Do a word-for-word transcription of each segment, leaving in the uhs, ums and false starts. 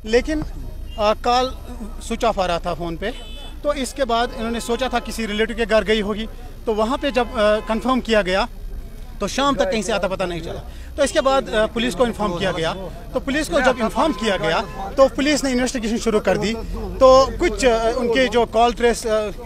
लेकिन call switch off आ रहा था फ़ोन पे। तो इसके बाद इन्होंने सोचा था किसी रिलेटिव के घर गई होगी, तो वहाँ पे जब कंफर्म किया गया तो शाम तक कहीं से आता पता नहीं चला। तो इसके बाद पुलिस को इन्फॉर्म किया गया। तो पुलिस को जब इन्फॉर्म किया गया तो पुलिस ने इन्वेस्टिगेशन शुरू कर दी। तो कुछ उनके जो कॉल ट्रेस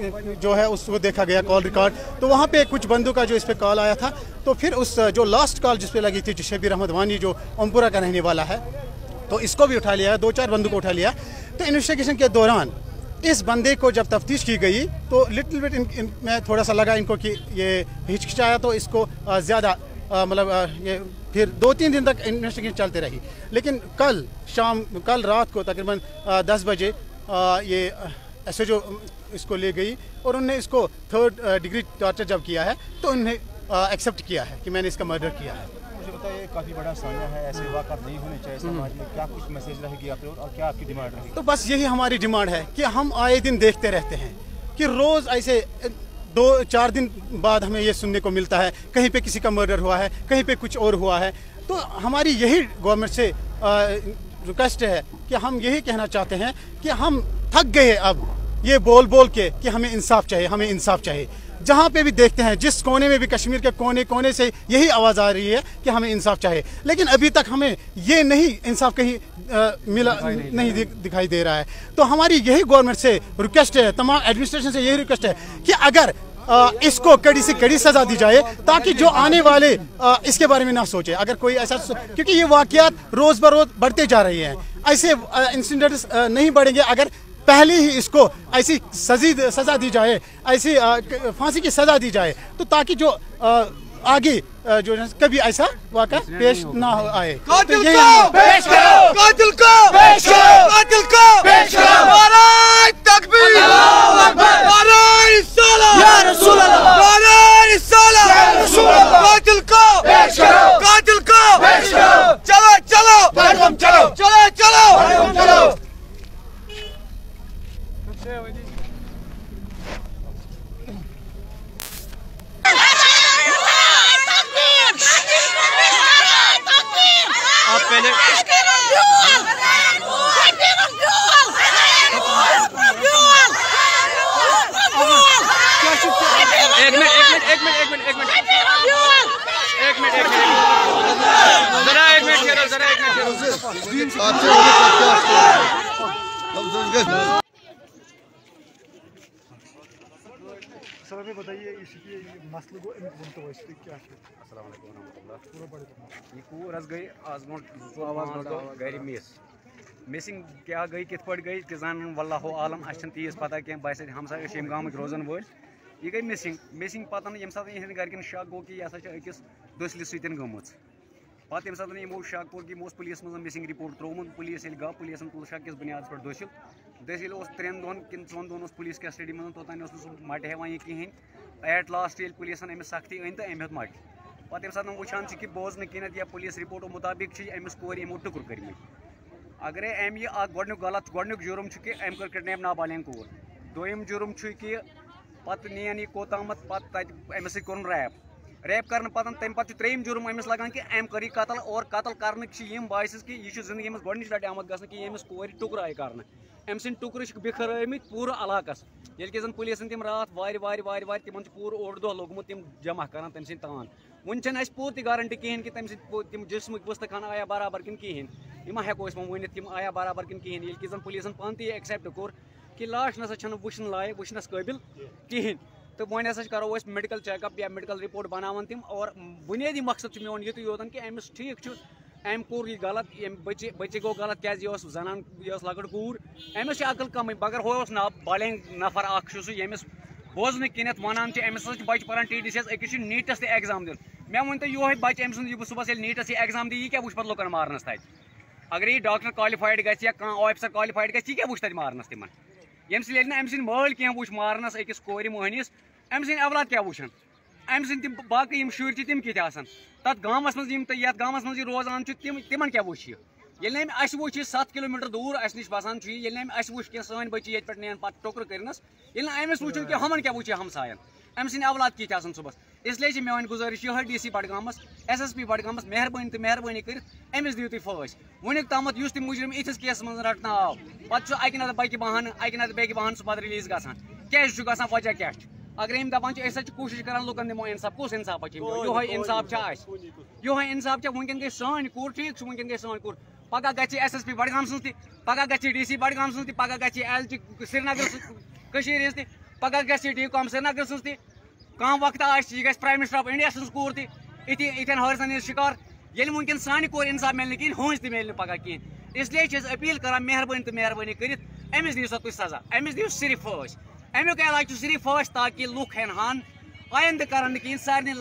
जो है उसको देखा गया, कॉल रिकॉर्ड। तो वहाँ पे कुछ बंदों का जो इस पे कॉल आया था, तो फिर उस जो लास्ट कॉल जिस पे लगी थी, जो शबीर अहमद वानी जो ओमपुरा का रहने वाला है, तो इसको भी उठा लिया, दो चार बंदों को उठा लिया। तो इन्वेस्टिगेशन के दौरान इस बंदे को जब तफ्तीश की गई तो लिटिल बिट इन, इन, में थोड़ा सा लगा इनको कि ये हिचकिचाया, तो इसको ज़्यादा मतलब ये फिर दो तीन दिन तक इन्वेस्टिगेशन चलते रही। लेकिन कल शाम कल रात को तकरीबन दस बजे ये एस एच ओ इसको ले गई और उन्होंने इसको थर्ड डिग्री टॉर्चर जब किया है तो उन्हें एक्सेप्ट किया है कि मैंने इसका मर्डर किया है। मुझे बताइए, काफ़ी बड़ा सामना है, ऐसे वाक़यात नहीं होने चाहिए समाज में, क्या कुछ मैसेज रहेगी आप लोग और क्या आपकी डिमांड रहेगी? तो बस यही हमारी डिमांड है कि हम आए दिन देखते रहते हैं कि रोज़ ऐसे दो चार दिन बाद हमें ये सुनने को मिलता है कहीं पे किसी का मर्डर हुआ है, कहीं पे कुछ और हुआ है। तो हमारी यही गवर्नमेंट से रिक्वेस्ट है कि हम यही कहना चाहते हैं कि हम थक गए अब ये बोल बोल के कि हमें इंसाफ चाहिए, हमें इंसाफ चाहिए। जहाँ पे भी देखते हैं, जिस कोने में भी, कश्मीर के कोने कोने से यही आवाज़ आ रही है कि हमें इंसाफ चाहिए। लेकिन अभी तक हमें ये नहीं इंसाफ कहीं आ, मिला नहीं, नहीं दि, दिखाई दे रहा है। तो हमारी यही गवर्नमेंट से रिक्वेस्ट है, तमाम एडमिनिस्ट्रेशन से यही रिक्वेस्ट है कि अगर आ, इसको कड़ी से कड़ी सज़ा दी जाए ताकि जो आने वाले आ, इसके बारे में ना सोचे। अगर कोई ऐसा, क्योंकि ये वाक़यात रोज़ ब रोज़ बढ़ते जा रही हैं, ऐसे इंसिडेंट्स नहीं बढ़ेंगे अगर पहले ही इसको ऐसी सजी सज़ा दी जाए, ऐसी फांसी की सज़ा दी जाए, तो ताकि जो आ, आगे आ, जो कभी ऐसा वाक़या पेश ना हो आए। कातिल को पेश करो, कातिल को पेश करो, कातिल को पेश करो। नारे तकबीर, अल्लाहू अकबर, नारे रिसालत, या रसूल अल्लाह, नारे रिसालत, या रसूल अल्लाह। कातिल को पेश करो, कातिल को पेश करो। चलो चलो चलो चलो चलो चलो चलो। आप पहले एक मिनट एक मिनट एक मिनट एक मिनट एक मिनट एक मिनट एक मिनट जरा एक मिनट ठहरो जरा एक मिनट ठहरो। सर हमें बताइए इसके मसले को क्या है? अस्सलाम वालेकुम रहमतुल्लाह। ये पूर आज गई आज मोट गरी मिस मिसिंग क्या गई कित पट गई कि जान वल्लाहु आलम अस तीस पता कह बस हमसा यम गाम रोजन वल यह गई मिसिंग मिसिंग पतन यम सात यह गरकन शक गो कि यह अकिस दसलिस सतन गम पत यम सात यमो शक कोर कि यमो पुलिस मज मिसिंग रिपोर्ट त्रोमुत पुलिस ये गो पुलिस तुल शक किस बुनियाद पे दसिल दसिल त्रेन दोन कि वन दोन पुलिस कस्टडी मज तोतान मट हेवान यह कहें एट लास्ट ये पुलिस अमिस सख्ती अन तो अम मट पे ये सात वुचान कि बोजन किनत या पुलिस रिपोर्टो मुताबिक अमिस कोर यमो टुकुर कर्म अगर अम यह गोडनुक गलत गोडनुक जुर्म कि अम कर किडनैप नाबालिग कोर दोयम जुर्म कि पत नियन यह कोतामत पत अमिस कोर रैप रैप कर पतन तम पे त्रेम जुर्म अमिस लगान कि अम कर कतल और कतल कर बायस कि यह जिंदगी मज गोडनिच लटि आमद गसन कि यमिस कोर टुकर आय कर अम सद टुकर बिखरमित पूरा इलाकस ये जन पुलिस तम रात वार वार वार वार तिमन पूरा ओड दह लोगमुत तम जमा कर तम सद तान वन पूर ती गारंटी कहें कि तम सम जिसम वस्त खान आया बराबर कि कहें यह मा हेको वन तम आया बराबर कि कहें ये जन पुलिस पान ती एक्सेप्ट कोर कि लाश नसा वुचन लायक वुचनस काबिल कहें तो वन हसा करो मेडिकल चेकअप या मेडिकल रिपोर्ट बनावन तम और बुनियादी मकसद मोन युत योतन कि अमिस ठीक अम कोर यह गलत बच्चे बच्चे गो गलत क्या जनान यह लकड़ कूर अमिस अकल कम मगर हो बालिग नफर अमिस बोजन किनत वनान अमिस बच्चे पान टी डी सी अकिस नीटस ते एग्जाम दिन मे वन तो योह बच्चे अम सुन सुबह नीटस यह एग्जाम दी क्या वुच लुकन मारनस तक अगर यह डॉक्टर क्वालिफाइड गि या कह ऑफिसर क्वालिफाइड गि क्या वुच तक मारनस तिमन यम सी अम सद माल कह वुच मारनस अकिस कोर मोहनिस अम सद औलाद क्या वुचन अम सद बाकी शुर तम कि तथ गामस मज ये गामस मज रोजान तिम तिमन क्या वुच ये अस वुच सत्त किलोमीटर दूर अस नश बसान ये अस वुच कह सन बच्चे ये पे पे टोकर करनस ये अमिस वुचन कि हमन क्या वुच हमसायन أمۍ سٕنٛدۍ اولاد کِتھ آسان صُبحس اِسلیے چھِ مےٚ وۄنۍ گُزٲرِش یِہوٚے ڈی سی بڈگامَس ایس ایس پی بڈگامَس مہربٲنی تہٕ مہربٲنی کٔرِتھ أمِس دِیِو تُہۍ فٲش وٕنیُک تامَتھ یُس تہِ مُجرِم یِتھِس کیسَس منٛز رَٹنہٕ آو پَتہٕ چھُ اَکہِ نَتہٕ بیٚکہِ بہانہٕ اَکہِ نَتہٕ بیٚکہِ بہانہٕ سُہ پَتہٕ رِلیٖز گژھان کیٛازِ چھُ گژھان وجہ کیٛاہ چھُ اگر یِم دَپان چھِ أسۍ ہسا چھِ کوٗشِش کران لُکن دِمو اِنصاف کُس اِنصاف چھِ یِہوٚے اِنصاف چھا اَسہِ یِہوٚے اِنصاف چھا وٕنکٮ۪ن گٔے سٲنۍ کوٗر ٹھیٖک چھُ وٕنکٮ۪ن گٔے سٲنۍ کوٗر پگاہ گژھِ ایس ایس پی بڈگام سٕنٛز تہِ پگاہ گژھِ ڈی سی بڈگام سٕنٛز تہِ پگاہ گژھِ ایل جی سرینگر کٔشیٖرِ ہٕنٛز تہِ پگاہ گژھِ ڈی کام سرینگر سٕنٛز تہِ کانٛہہ وقتہ آسہِ یہِ گژھِ پرٛایِم مِنِسٹر آف اِنڈیا سٕنٛز کوٗر تہِ یِتھی یِتھٮ۪ن حٲرثن ہِنٛز شِکار ییٚلہِ وٕنکٮ۪ن سانہِ کورِ اِنصاف میلہِ نہٕ کِہیٖنۍ ہٕنٛز تہِ میلہِ نہٕ پگاہ کِہیٖنۍ اِسلیے چھِ أسۍ أپیٖل کران مہربٲنی تہٕ مہربٲنی کٔرِتھ أمِس دِیِو سا تُہۍ سزا أمِس دِیِو صرف فٲش اَمیُک علاج چھُ صرف فٲش تاکہِ لُکھ ہٮ۪ن ہن آیندٕ کرن نہٕ کِہیٖنۍ سارنٕے